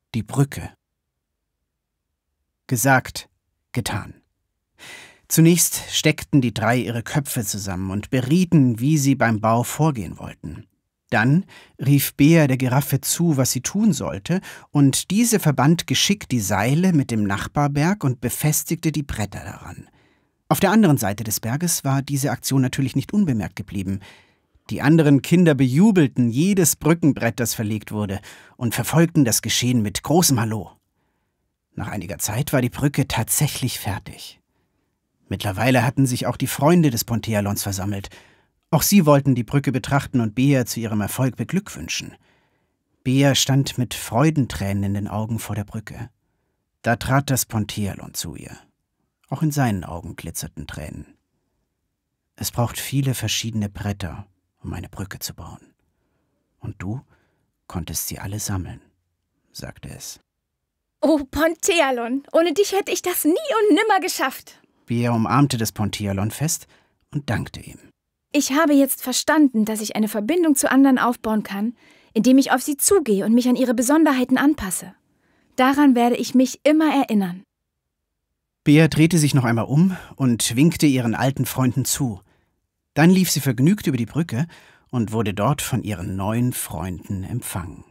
Die Brücke. Gesagt, getan. Zunächst steckten die drei ihre Köpfe zusammen und berieten, wie sie beim Bau vorgehen wollten. Dann rief Bea der Giraffe zu, was sie tun sollte, und diese verband geschickt die Seile mit dem Nachbarberg und befestigte die Bretter daran. Auf der anderen Seite des Berges war diese Aktion natürlich nicht unbemerkt geblieben. Die anderen Kinder bejubelten jedes Brückenbrett, das verlegt wurde, und verfolgten das Geschehen mit großem Hallo. Nach einiger Zeit war die Brücke tatsächlich fertig. Mittlerweile hatten sich auch die Freunde des Pontealons versammelt. Auch sie wollten die Brücke betrachten und Bea zu ihrem Erfolg beglückwünschen. Bea stand mit Freudentränen in den Augen vor der Brücke. Da trat das Pontealon zu ihr. Auch in seinen Augen glitzerten Tränen. Es braucht viele verschiedene Bretter, um eine Brücke zu bauen. Und du konntest sie alle sammeln, sagte es. Oh, Pontealon, ohne dich hätte ich das nie und nimmer geschafft. Bea umarmte das Pontealon fest und dankte ihm. Ich habe jetzt verstanden, dass ich eine Verbindung zu anderen aufbauen kann, indem ich auf sie zugehe und mich an ihre Besonderheiten anpasse. Daran werde ich mich immer erinnern. Bea drehte sich noch einmal um und winkte ihren alten Freunden zu. Dann lief sie vergnügt über die Brücke und wurde dort von ihren neuen Freunden empfangen.